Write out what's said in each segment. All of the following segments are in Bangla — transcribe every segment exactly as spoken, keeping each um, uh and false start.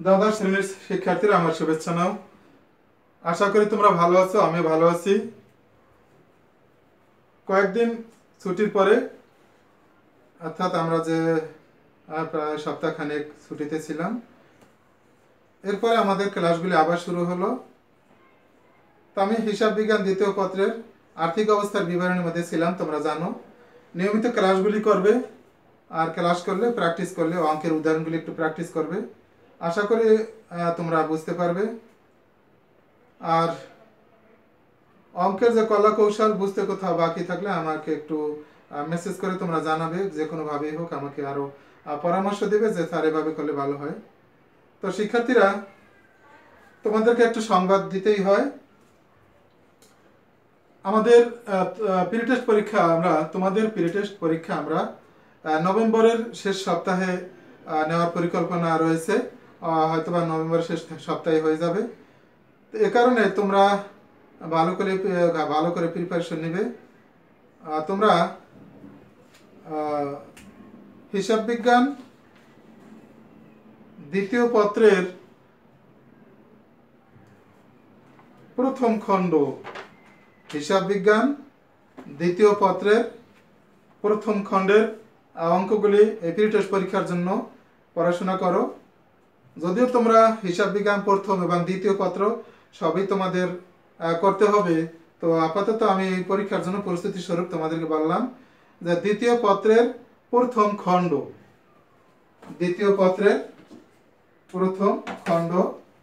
দ্বাদশ শ্রেণীর শিক্ষার্থীরা আমার শুভেচ্ছা নাও। আশা করি তোমরা ভালো আছো, আমি ভালো আছি। কয়েকদিন ছুটির পরে অর্থাৎ আমরা যে প্রায় সপ্তাহখানেক ছুটিতে ছিলাম, এরপরে আমাদের ক্লাসগুলি আবার শুরু হলো। তো আমি হিসাব বিজ্ঞান দ্বিতীয় পত্রের আর্থিক অবস্থার বিবরণের মধ্যে ছিলাম। তোমরা জানো নিয়মিত ক্লাসগুলি করবে, আর ক্লাস করলে প্র্যাকটিস করলে অঙ্কের উদাহরণগুলি একটু প্র্যাকটিস করবে। আশা করি তোমরা বুঝতে পারবে। আর অঙ্কের যে কলা কৌশল বুঝতে কোথাও বাকি থাকলে আমাকে একটু মেসেজ করে তোমরা জানাবে, যে কোনোভাবেই হোক আমাকে আরও পরামর্শ দেবে যে স্যার এভাবে করলে ভালো হয়। তো শিক্ষার্থীরা, তোমাদেরকে একটু সংবাদ দিতেই হয়। আমাদের প্রি টেস্ট পরীক্ষা আমরা তোমাদের প্রি টেস্ট পরীক্ষা আমরা নভেম্বরের শেষ সপ্তাহে নেওয়ার পরিকল্পনা রয়েছে, হয়তোবা নভেম্বরের শেষ সপ্তাহে হয়ে যাবে। তো এ কারণে তোমরা ভালো করে ভালো করে প্রিপারেশন নেবে। তোমরা হিসাব বিজ্ঞান দ্বিতীয় পত্রের প্রথম খণ্ড হিসাব বিজ্ঞান দ্বিতীয় পত্রের প্রথম খণ্ডের অঙ্কগুলি এই প্রি টেস্ট পরীক্ষার জন্য পড়াশোনা করো। যদিও তোমরা হিসাব বিজ্ঞান প্রথম এবং দ্বিতীয় পত্র সবই তোমাদের করতে হবে, তো আপাতত আমি এই পরীক্ষার জন্য প্রস্তুতি স্বরূপ তোমাদেরকে বললাম যে দ্বিতীয় পত্রের প্রথম খণ্ড দ্বিতীয় পত্রের প্রথম খণ্ড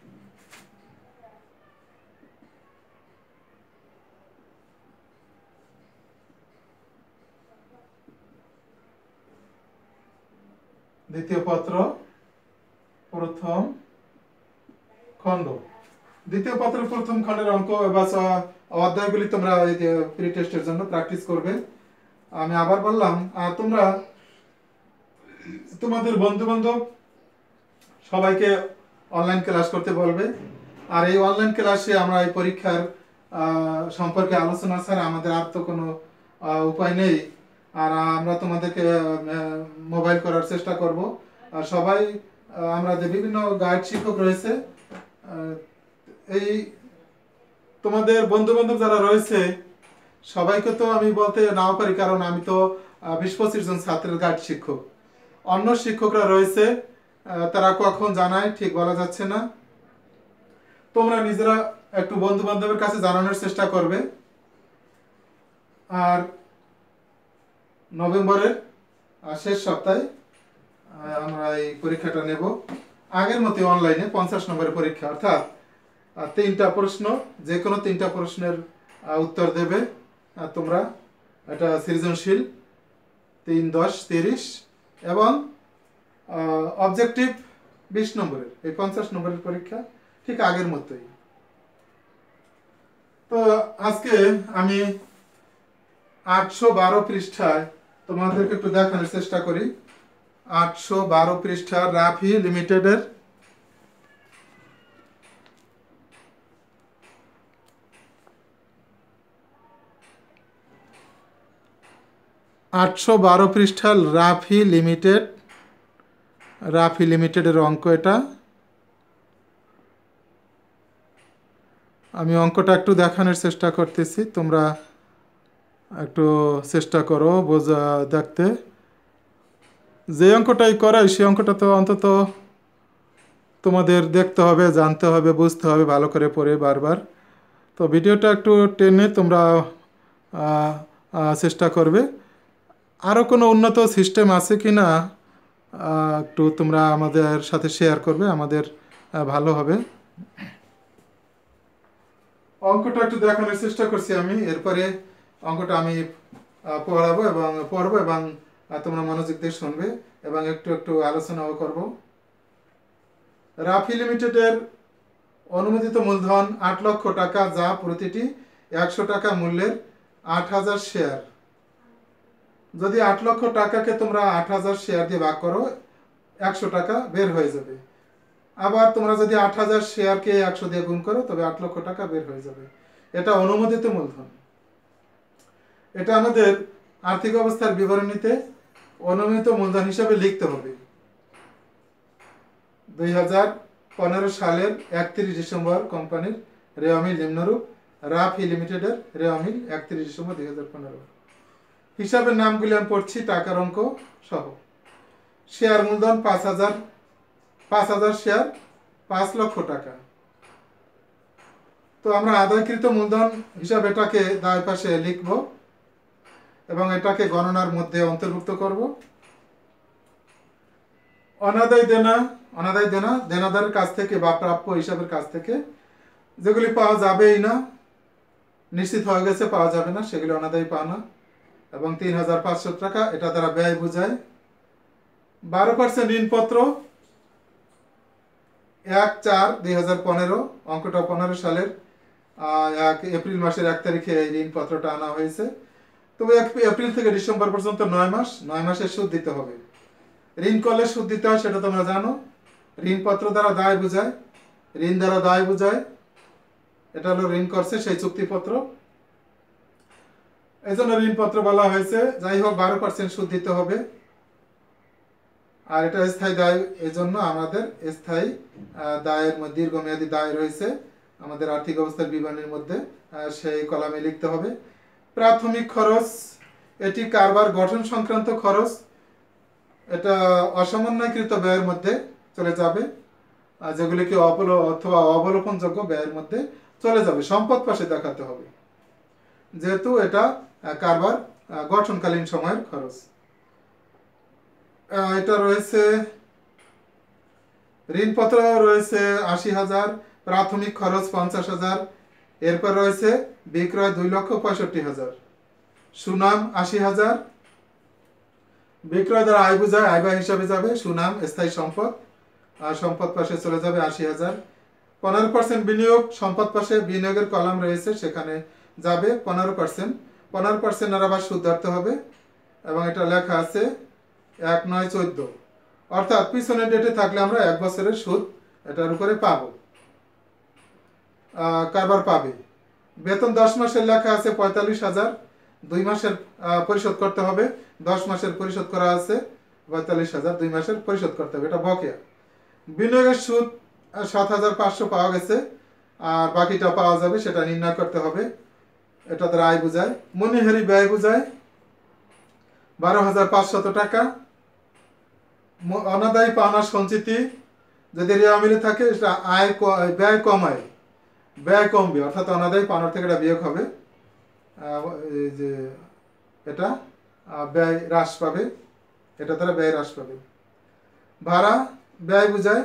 দ্বিতীয় পত্র প্রথম খণ্ড দ্বিতীয় পত্রের প্রথম খণ্ডের অঙ্ক বা অধ্যায়গুলি তোমরা এই যে প্রি টেস্টের জন্য প্র্যাকটিস করবে। আমি আবার বললাম, আর তোমরা তোমাদের বন্ধু বান্ধব সবাইকে অনলাইন ক্লাস করতে বলবে। আর এই অনলাইন ক্লাসে আমরা এই পরীক্ষার সম্পর্কে আলোচনা ছাড়া আমাদের আর তো কোনো উপায় নেই। আর আমরা তোমাদেরকে মোবাইল করার চেষ্টা করব। আর সবাই আমাদের বিভিন্ন গাইড শিক্ষক রয়েছে, এই তোমাদের বন্ধু বান্ধব যারা রয়েছে সবাইকে তো আমি বলতে নাও পারি, কারণ আমি তো বিশ পঁচিশ জন ছাত্রের গাইড শিক্ষক। অন্য শিক্ষকরা রয়েছে, তারা কখন জানায় ঠিক বলা যাচ্ছে না। তোমরা নিজেরা একটু বন্ধু বান্ধবের কাছে জানানোর চেষ্টা করবে। আর নভেম্বরের শেষ সপ্তাহে আমরা এই পরীক্ষাটা নেব, আগের মতো অনলাইনে পঞ্চাশ নম্বরের পরীক্ষা, অর্থাৎ তিনটা প্রশ্ন, যে কোনো তিনটা প্রশ্নের উত্তর দেবে তোমরা। এটা সৃজনশীল তিন দশ তিরিশ এবং অবজেক্টিভ বিশ নম্বরের, এই পঞ্চাশ নম্বরের পরীক্ষা ঠিক আগের মতোই। তো আজকে আমি আটশো বারো পৃষ্ঠায় তোমাদেরকে একটু দেখানোর চেষ্টা করি। আটশো বারো পৃষ্ঠা রাফি লিমিটেডের আটশো বারো পৃষ্ঠা রাফি লিমিটেড রাফি লিমিটেডের অঙ্ক এটা। আমি অঙ্কটা একটু দেখানোর চেষ্টা করতেছি, তোমরা একটু চেষ্টা করো বোঝা দেখতে। যে অঙ্কটাই করাই সেই অঙ্কটা তো অন্তত তোমাদের দেখতে হবে, জানতে হবে, বুঝতে হবে ভালো করে পড়ে বারবার। তো ভিডিওটা একটু টেনে তোমরা চেষ্টা করবে। আরও কোনো উন্নত সিস্টেম আছে কি না একটু তোমরা আমাদের সাথে শেয়ার করবে, আমাদের ভালো হবে। অঙ্কটা একটু দেখানোর চেষ্টা করছি আমি, এরপরে অঙ্কটা আমি পড়াবো এবং পড়বো এবং তোমরা মনোযোগ দিয়ে শুনবে এবং একটু একটু আলোচনাও করব। রাফি লিমিটেডের অনুমোদিত মূলধন আট লক্ষ টাকা, যা প্রতিটি একশো টাকা মূল্যের আট হাজার শেয়ার। যদি আট লক্ষ টাকাকে তোমরা আট হাজার শেয়ার দিয়ে ভাগ করো, একশো টাকা বের হয়ে যাবে। আবার তোমরা যদি আট হাজার শেয়ারকে একশো দিয়ে গুণ করো, তবে আট লক্ষ টাকা বের হয়ে যাবে। এটা অনুমোদিত মূলধন। এটা আমাদের আর্থিক অবস্থার বিবরণীতে অনুমোদিত মূলধন হিসাবে লিখতে হবে। দুই হাজার পনেরো সালের একত্রিশ ডিসেম্বর কোম্পানির রেওয়ামিল নিম্নরূপ। রাফি লিমিটেডের রেওয়ামিল একত্রিশ ডিসেম্বর দুই হাজার পনেরো। হিসাবের নামগুলি আমি পড়ছি টাকার অঙ্ক সহ। শেয়ার মূলধন পাঁচ হাজার পাঁচ হাজার শেয়ার পাঁচ লক্ষ টাকা। তো আমরা আদায়কৃত মূলধন হিসাবে এটাকে দায় পাশে লিখব এবং এটাকে গণনার মধ্যে অন্তর্ভুক্ত করব। অনাদায় দেনা, অনাদায় দেনা দেনাদারের কাছ থেকে বা প্রাপ্য হিসাবের কাছ থেকে যেগুলি পাওয়া যাবেই না, নিশ্চিত হয়ে গেছে পাওয়া যাবে না, সেগুলি অনাদায়ী পাওনা এবং তিন হাজার পাঁচশো টাকা এটা দ্বারা ব্যয় বোঝায়। বারো পার্সেন্ট ঋণপত্র এক চার দুই হাজার পনেরো, অঙ্কটা পনেরো সালের এক এপ্রিল মাসের এক তারিখে এই ঋণপত্রটা আনা হয়েছে। তবে এপ্রিল থেকে ডিসেম্বর পর্যন্ত নয় মাস, নয় মাসের সুদ দিতে হবে। ঋণ করলে সুদ দিতে হয় সেটা তোমরা জানো। ঋণপত্র দ্বারা দায় বোঝায়, ঋণ দ্বারা দায় বোঝায়, এটা হলো ঋণ করছে সেই চুক্তিপত্র, এই জন্য ঋণপত্র বলা হয়েছে। যাই হোক বারো পার্সেন্ট সুদ দিতে হবে। আর এটা স্থায়ী দায়, এই জন্য আমাদের স্থায়ী দায়ের মধ্যে দীর্ঘমেয়াদী দায় রয়েছে আমাদের আর্থিক অবস্থার বিবরণীর মধ্যে, সেই কলামে লিখতে হবে। প্রাথমিক খরচ, এটি কারবার গঠন সংক্রান্ত খরচ, এটা অসমন্বয়কৃত ব্যয়ের মধ্যে চলে যাবে, যেগুলিকে অবল অথবা অবলোপনযোগ্য ব্যয়ের মধ্যে চলে যাবে, সম্পদ পাশে দেখাতে হবে যেহেতু এটা কারবার গঠনকালীন সময়ের খরচ। এটা রয়েছে ঋণপত্র রয়েছে আশি হাজার, প্রাথমিক খরচ পঞ্চাশ হাজার, এরপর রয়েছে বিক্রয় দুই লক্ষ পঁয়ষট্টি হাজার, সুনাম আশি হাজার, বিক্রয় দ্বারা আয় বোঝায়, আয় ব্যয় হিসাবে যাবে সুনাম স্থায়ী সম্পদ, আর সম্পদ পাশে চলে যাবে আশি হাজার। পনেরো পার্সেন্ট বিনিয়োগ, সম্পদ পাশে বিনিয়োগের কলাম রয়েছে সেখানে যাবে পনেরো পার্সেন্ট, পনেরো পার্সেন্ট আর আবার সুদ ধরতে হবে এবং এটা লেখা আছে এক নয় চোদ্দ, অর্থাৎ পিছনের ডেটে থাকলে আমরা এক বছরের সুদ এটার উপরে পাবো, কারবার পাবে। বেতন দশ মাসের লেখা আছে পঁয়তাল্লিশ হাজার, দুই মাসের পরিশোধ করতে হবে, দশ মাসের পরিশোধ করা আছে পঁয়তাল্লিশ হাজার, দুই মাসের পরিশোধ করতে হবে, এটা বকেয়া। বিনিয়োগের সুদ সাত হাজার পাঁচশো পাওয়া গেছে, আর বাকিটা পাওয়া যাবে সেটা নির্ণয় করতে হবে, এটা দ্বারা আয় বোঝায়। মনিহারি ব্যয় বোঝায় বারো হাজার পাঁচশত টাকা। অনাদায়ী পাওনা সঞ্চিতি যদি রেওয়ামিলে থাকে সেটা আয় ব্যয় কমায়, ব্যয় কমবে, অর্থাৎ অনাদায়ী পাওনার থেকে এটা বিয়োগ হবে, এই যে এটা ব্যয় হ্রাস পাবে, এটা দ্বারা ব্যয় হ্রাস পাবে। ভাড়া ব্যয় বোঝায়,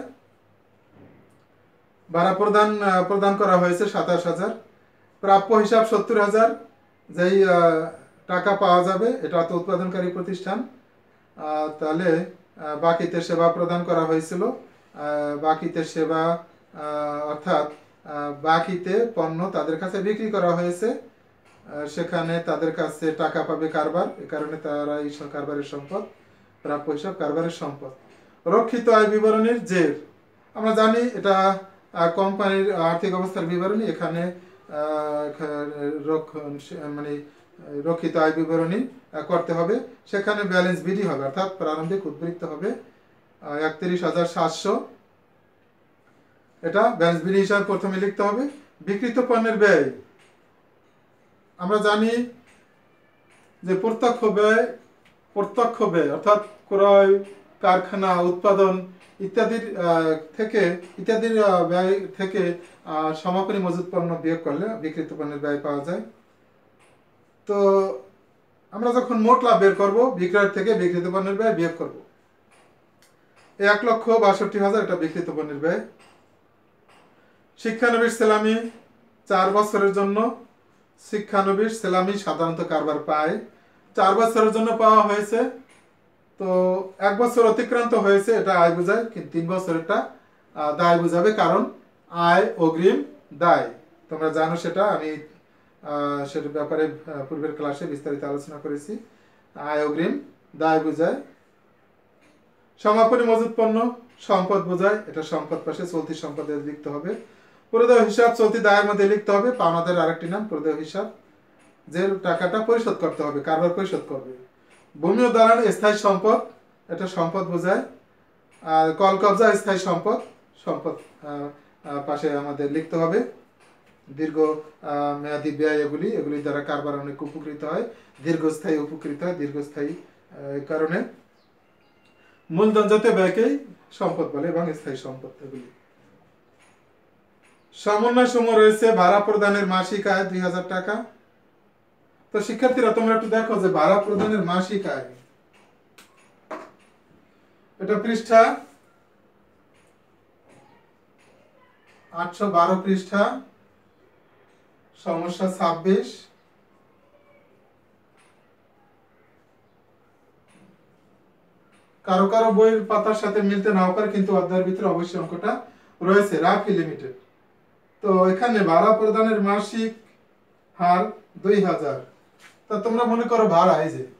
ভাড়া প্রদান প্রদান করা হয়েছে সাতাশ হাজার। প্রাপ্য হিসাব সত্তর হাজার, যেই টাকা পাওয়া যাবে এটা তো উৎপাদনকারী প্রতিষ্ঠান, তাহলে বাকিতে সেবা প্রদান করা হয়েছিল, বাকিতে সেবা অর্থাৎ বাকিতে পণ্য তাদের কাছে বিক্রি করা হয়েছে, সেখানে তাদের কাছে টাকা পাবে কারবার, এ কারণে তারা এই কারবারের সম্পদ, প্রাপ্য হিসাব কারবারের সম্পদ। রক্ষিত আয় বিবরণীর জের, আমরা জানি এটা কোম্পানির আর্থিক অবস্থার বিবরণী, এখানে মানে রক্ষিত আয় বিবরণী করতে হবে, সেখানে ব্যালেন্স বিডি হবে, অর্থাৎ প্রারম্ভিক উদ্বৃত্ত হবে একত্রিশ হাজার সাতশো, এটা ব্যালেন্স বিডি হিসাবে প্রথমে লিখতে হবে। বিক্রিত পণ্যের ব্যয়, আমরা জানি যে প্রত্যক্ষ ব্যয়, প্রত্যক্ষ ব্যয় অর্থাৎ ক্রয়, কারখানা, উৎপাদন ইত্যাদির থেকে ইত্যাদির ব্যয় থেকে সমাপনী মজুত পণ্য বিয়োগ করলে বিক্রিত পণ্যের ব্যয় পাওয়া যায়। তো আমরা যখন মোট লাভ বের করব, বিক্রয়ের থেকে বিক্রিত পণ্যের ব্যয় বিয়োগ করব, এক লক্ষ বাষট্টি হাজার এটা বিক্রিত পণ্যের ব্যয়। শিক্ষানবিশ সেলামি চার বছরের জন্য, শিক্ষানবিশ সেলামি সাধারণত কারবার পায়, চার বছরের জন্য পাওয়া হয়েছে, তো এক বছর অতিক্রান্ত হয়েছে এটা আয় বোঝায়, কিন্তু তিন বছর এটা দায় বোঝাবে, কারণ আয় অগ্রিম দায়, তোমরা জানো সেটা, আমি সেটার ব্যাপারে পূর্বের ক্লাসে বিস্তারিত আলোচনা করেছি। আয় অগ্রিম দায় বোঝায়। সমাপনী মজুত পণ্য সম্পদ বোঝায়, এটা সম্পদ পাশে চলতি সম্পদে লিখতে হবে। প্রদেয় হিসাব চলতি দায়ের মধ্যে লিখতে হবে, পাওনাদের আরেকটি নাম প্রদেয় হিসাব, যে টাকাটা পরিশোধ করতে হবে, কারবার পরিশোধ করবে। ভূমি ও দালান স্থায়ী সম্পদ, এটা সম্পদ বোঝায়। আর কল কবজা স্থায়ী সম্পদ, সম্পদ পাশে আমাদের লিখতে হবে। দীর্ঘ মেয়াদি ব্যয় এগুলি এগুলি দ্বারা কারবার অনেক উপকৃত হয়, দীর্ঘস্থায়ী উপকৃত হয়, দীর্ঘস্থায়ী কারণে মূলধন জাতীয় ব্যয়কেই সম্পদ বলে এবং স্থায়ী সম্পদ এগুলি। সমন্বয় সমূহ রয়েছে ভাড়া প্রদানের মাসিক আয় দুই হাজার টাকা। তো শিক্ষার্থীরা তোমরা একটু দেখো যে ভাড়া প্রদানের মাসিক আয়, এটা পৃষ্ঠা আটশো বারো পৃষ্ঠা সমস্যা ছাব্বিশ। কারো কারো বইয়ের পাতার সাথে মিলতে নাও পারে, কিন্তু অধ্যায়ের ভিতরে অবশ্যই অঙ্কটা রয়েছে রাফি লিমিটেড। তো এখানে ভাড়া প্রদানের মাসিক হার দুই হাজার। তা তোমরা মনে করো ভাড়া এই যে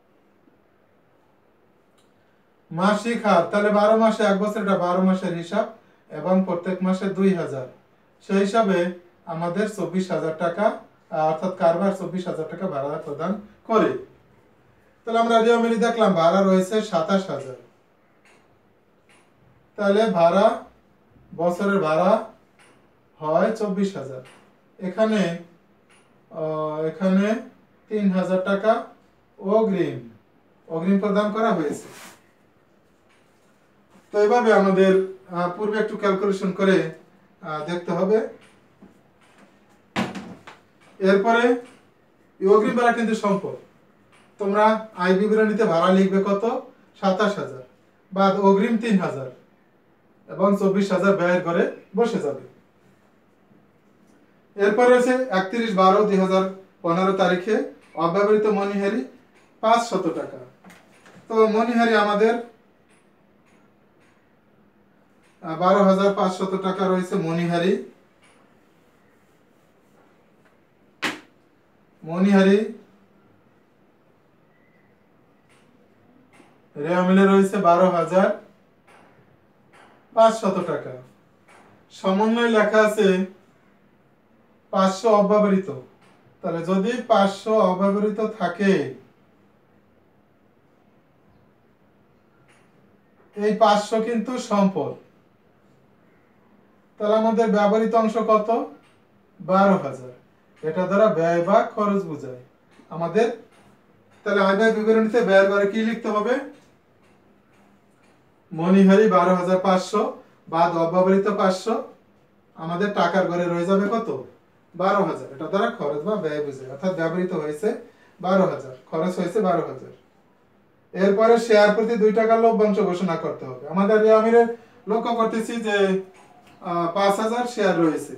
মাসিক হার, তাহলে বারো মাসে এক বছর, এটা বারো মাসের হিসাব এবং প্রত্যেক মাসে দুই হাজার, সেই হিসাবে আমাদের চব্বিশ হাজার টাকা, অর্থাৎ কারবার চব্বিশ হাজার টাকা ভাড়া প্রদান করে। তাহলে আমরা রিয়মিলি দেখলাম ভাড়া রয়েছে সাতাশ হাজার, তাহলে ভাড়া বছরের ভাড়া হয় চব্বিশ হাজার। এখানে এখানে তিন হাজার টাকা অগ্রিম অগ্রিম প্রদান করা হয়েছে। তো এইভাবে আমাদের পূর্বে একটু ক্যালকুলেশন করে দেখতে হবে। এরপরে অগ্রিম ভাড়া কিন্তু সম্পদ, তোমরা আয় বিবরণীতে ভাড়া লিখবে কত, সাতাশ হাজার বাদ অগ্রিম তিন হাজার এবং চব্বিশ হাজার ব্যয়ের ঘরে বসে যাবে। এরপর রয়েছে একত্রিশ বারো দুই হাজার পনেরো তারিখে অব্যবহৃত মনিহারি পাঁচ শত টাকা। তো মনিহারি আমাদের বারো হাজার পাঁচশত টাকা রয়েছে মনিহারি। মনিহারি রেওয়া মিলে রয়েছে বারো হাজার পাঁচশত টাকা। সমন্বয় লেখা আছে পাঁচশো অব্যবহৃত, তাহলে যদি পাঁচশো অব্যবহৃত থাকে, এই পাঁচশো কিন্তু সম্পদ, তাহলে আমাদের ব্যবহৃত অংশ কত, বারো হাজার। এটা দ্বারা ব্যয় বা খরচ বোঝায় আমাদের। তাহলে আয় ব্যয় বিবরণীতে ব্যয়ের ঘরে কি লিখতে হবে, মনিহারি বারো হাজার পাঁচশো বাদ অব্যবহৃত পাঁচশো, আমাদের টাকার ঘরে রয়ে যাবে কত, বারো হাজার। এটা দ্বারা খরচ বা ব্যয় বোঝায়, অর্থাৎ ব্যবহৃত হয়েছে বারো হাজার, খরচ হয়েছে বারো হাজার। এরপরে শেয়ার প্রতি দুই টাকা লভ্যাংশ ঘোষণা করতে হবে। আমাদের রিয়ামিরে লক্ষ্য করতেছি যে পাঁচ হাজার শেয়ার রয়েছে,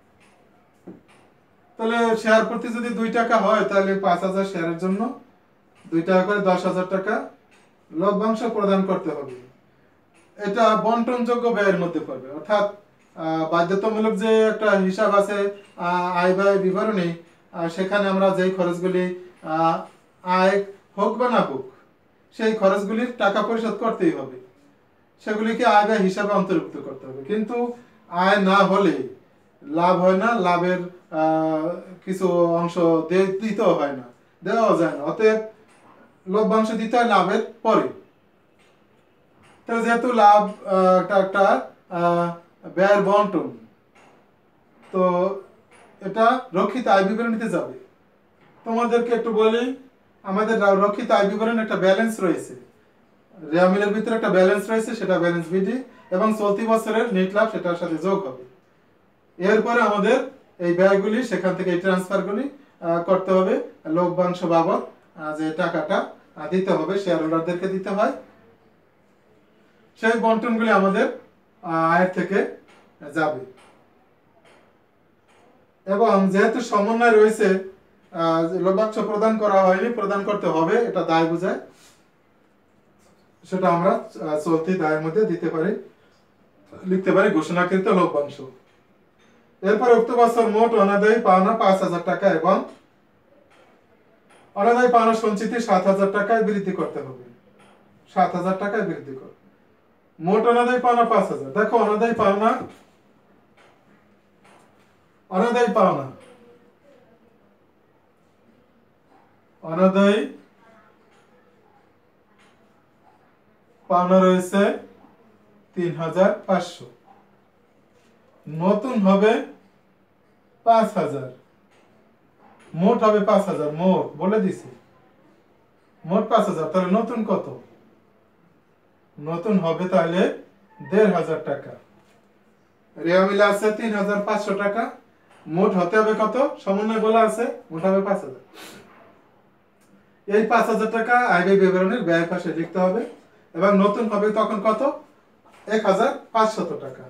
তাহলে শেয়ার প্রতি যদি দুই টাকা হয়, তাহলে পাঁচ হাজার শেয়ারের জন্য দুই টাকা করে দশ হাজার টাকা লভ্যাংশ প্রদান করতে হবে। এটা বন্টনযোগ্য ব্যয়ের মধ্যে পড়বে, অর্থাৎ বাধ্যতামূলক যে একটা হিসাব আছে আয় ব্যয় বিবরণী, সেখানে আমরা যেই খরচগুলি আয় হোক বা না হোক, সেই খরচগুলির টাকা পরিশোধ করতেই হবে, সেগুলিকে আয় ব্যয় হিসাবে অন্তর্ভুক্ত করতে হবে। কিন্তু আয় না হলে লাভ হয় না, লাভের কিছু অংশ দিতেও হয় না, দেওয়া যায় না, অতএব লভ্যাংশ দিতে হয় লাভের পরে। তাহলে যেহেতু লাভ একটা ব্যয়ের বন্টন, তো এটা রক্ষিত আয় বিবরণীতে যাবে। তোমাদেরকে একটু বলি, আমাদের রক্ষিত আয় বিবরণী একটা ব্যালেন্স রয়েছে, রেওয়ামিলের ভিতরে একটা ব্যালেন্স রয়েছে, সেটা ব্যালেন্স বিডি এবং চলতি বছরের নেট লাভ সেটার সাথে যোগ হবে। এরপরে আমাদের এই ব্যয়গুলি সেখান থেকে এই ট্রান্সফারগুলি করতে হবে, লভ্যাংশ বাবদ যে টাকাটা দিতে হবে শেয়ার হোল্ডারদেরকে দিতে হয়, সেই বন্টনগুলি আমাদের আয়ের থেকে যাবে। এবং যেহেতু সমন্বয় রয়েছে, লভ্যাংশ প্রদান করা হয়নি, প্রদান করতে হবে, এটা দায় বোঝায়, সেটা আমরা চলতি দায়ের মধ্যে দিতে পারি, লিখতে পারি ঘোষণাকৃত লভ্যাংশ। এরপর উক্ত বছর মোট অনাদায়ী পাওনা পাঁচ হাজার টাকা এবং অনাদায়ী পাওনা সঞ্চিতি সাত হাজার টাকায় বৃদ্ধি করতে হবে, সাত হাজার টাকায় বৃদ্ধি করবে। মোট অনাদায়ী পাওনা পাঁচ হাজার। দেখো অনাদায়ী পাওনা, অনাদায়ী পাওনা অনাদায়ী পাওনা রয়েছে তিন হাজার পাঁচশো। নতুন হবে পাঁচ হাজার, মোট হবে পাঁচ হাজার, মোট বলে দিছি মোট পাঁচ হাজার। তাহলে নতুন কত? নতুন হবে তাহলে দেড় হাজার টাকা। রেওয়া মিলে আছে তিন হাজার পাঁচশো টাকা, মোট হতে হবে কত? সমন্বয় বলা আছে মোট হবে পাঁচ হাজার। এই পাঁচ হাজার টাকা আয় ব্যয় বিবরণের ব্যয় পাশে লিখতে হবে এবং নতুন হবে তখন কত? এক হাজার পাঁচশত টাকা।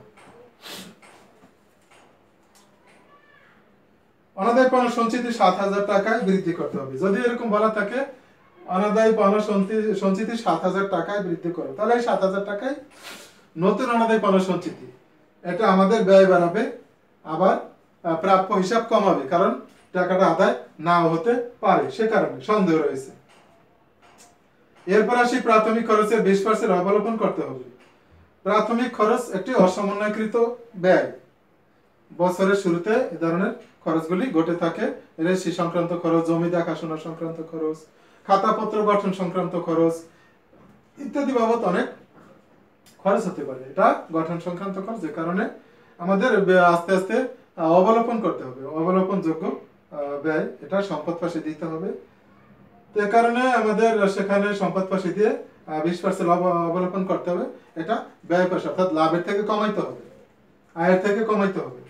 অনাদায় পাওনা সঞ্চিতি সাত হাজার টাকায় বৃদ্ধি করতে হবে। যদি এরকম বলা থাকে অনাদায় পাওনা সঞ্চিতি সাত হাজার টাকায় বৃদ্ধি করো, তাহলে এই সাত হাজার টাকায় নতুন অনাদায় পাওনা সঞ্চিতি, এটা আমাদের ব্যয় বাড়াবে, আবার প্রাপ্য হিসাব কমাবে, কারণ টাকাটা আদায় নাও হতে পারে, সে কারণে সন্দেহ রয়েছে। এরপর আসি প্রাথমিক খরচের বিশ পার্সেন্ট অবলোকন করতে হবে। প্রাথমিক খরচ একটি অসমন্বয়কৃত ব্যয়। বছরের শুরুতে এ ধরনের খরচগুলি ঘটে থাকে। রেশি সংক্রান্ত খরচ, জমি দেখাশোনা সংক্রান্ত খরচ, খাতাপত্র গঠন সংক্রান্ত খরচ ইত্যাদি বাবদ অনেক খরচ হতে পারে। এটা গঠন সংক্রান্ত খরচ, যে কারণে আমাদের আস্তে আস্তে অবলোকন করতে হবে, অবলোকনযোগ্য ব্যয়, এটা সম্পদ পাশে দিতে হবে। তো এ কারণে আমাদের সেখানে সম্পদ পাশে দিয়ে বিশ পার্সেন্ট অবলোকন করতে হবে। এটা ব্যয় পাশে, অর্থাৎ লাভের থেকে কমাইতে হবে, আয়ের থেকে কমাইতে হবে।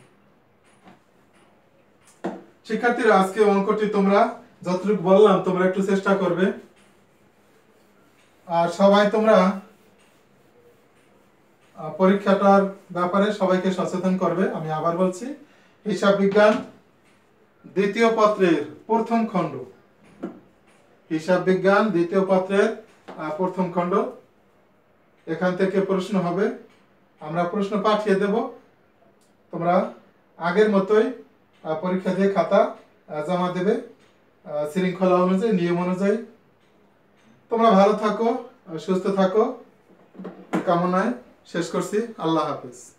শিক্ষার্থীরা, আজকে অঙ্কটি তোমরা যতটুকু বললাম তোমরা একটু চেষ্টা করবে, আর সবাই তোমরা পরীক্ষাটার ব্যাপারে সবাইকে সচেতন করবে। আমি আবার বলছি, হিসাব বিজ্ঞান দ্বিতীয় পত্রের প্রথম খণ্ড, হিসাব বিজ্ঞান দ্বিতীয় পত্রের প্রথম খণ্ড, এখান থেকে প্রশ্ন হবে। আমরা প্রশ্ন পাঠিয়ে দেব, তোমরা আগের মতোই পরীক্ষা দিয়ে খাতা জমা দেবে শৃঙ্খলা অনুযায়ী, নিয়ম অনুযায়ী। তোমরা ভালো থাকো, সুস্থ থাকো কামনায় শেষ করছি। আল্লাহ হাফেজ।